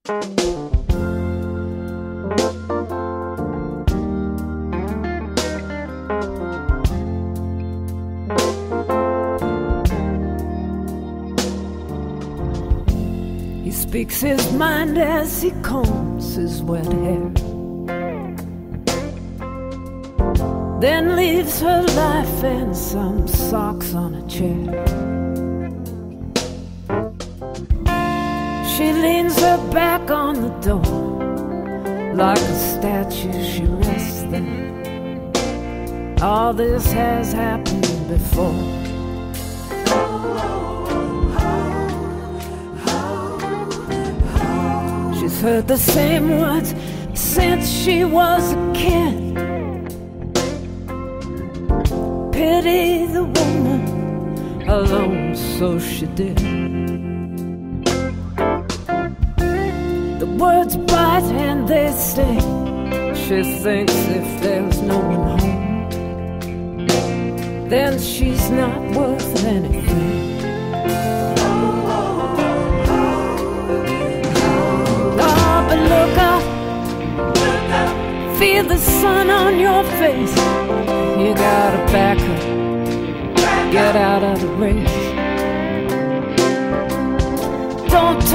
He speaks his mind as he combs his wet hair, then leaves her life and some socks on a chair. She leans her back on the door, like a statue she rests there. All this has happened before. She's heard the same words since she was a kid. Pity the woman alone, so she did. The words bite and they sting. She thinks if there's no one home, then she's not worth anything. Oh, but look up, feel the sun on your face.